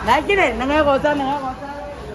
Lagi na, nangakosa, nangakosa.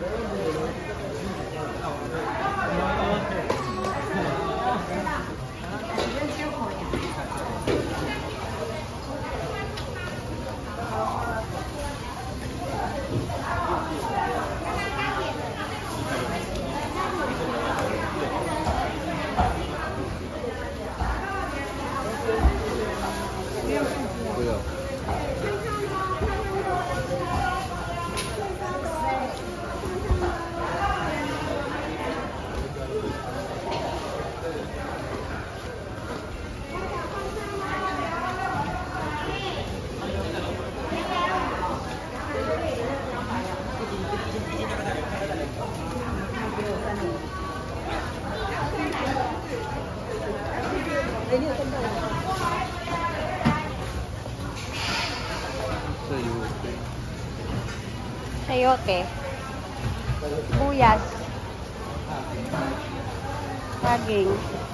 Sayote. Buyas. Saging.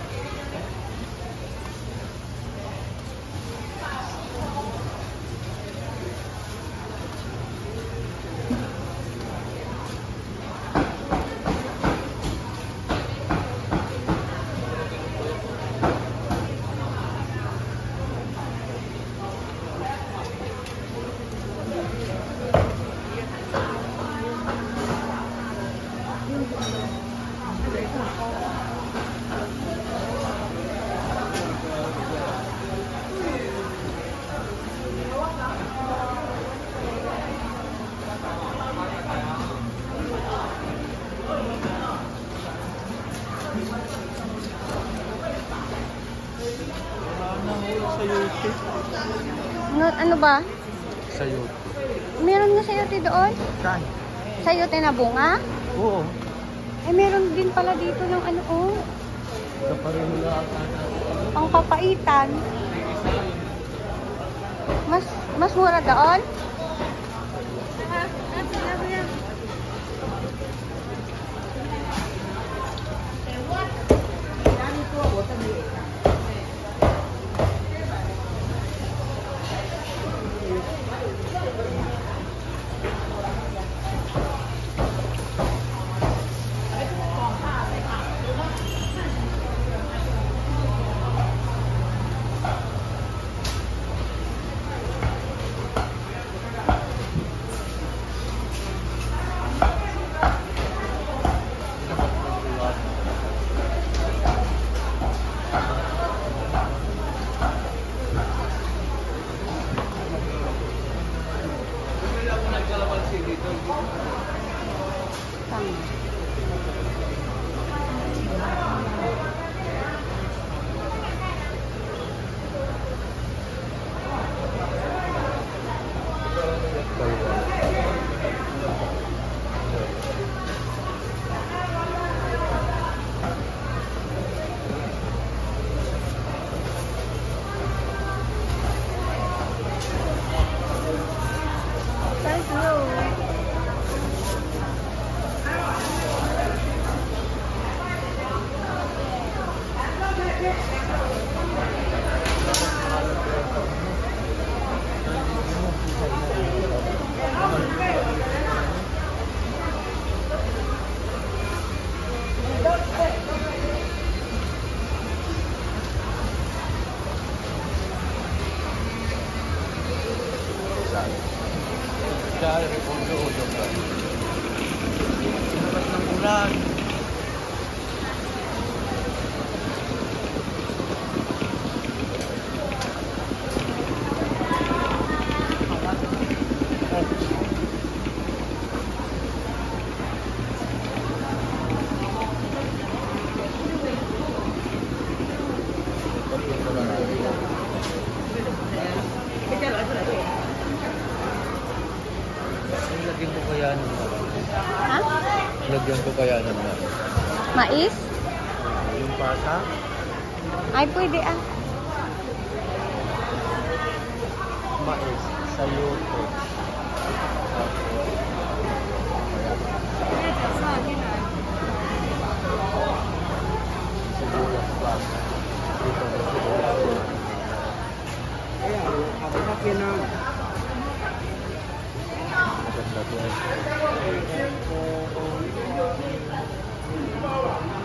Sayote. Ano ba? Sayote. Meron na sayote doon? Saan? Sayote na bunga? Oo. Eh, meron din pala dito ng ano, oh. Sa pareho Pang papaitan. Mas mura doon? Labas ng ulan. Lagyan ko kaya ng Ha? Lagyan ko kaya ng Mais? yung pasa. Ay, pwede ah. Mais. Sayote. Sibuyas pa. Dito na sibuyas. Ayan, ako na Lagyan.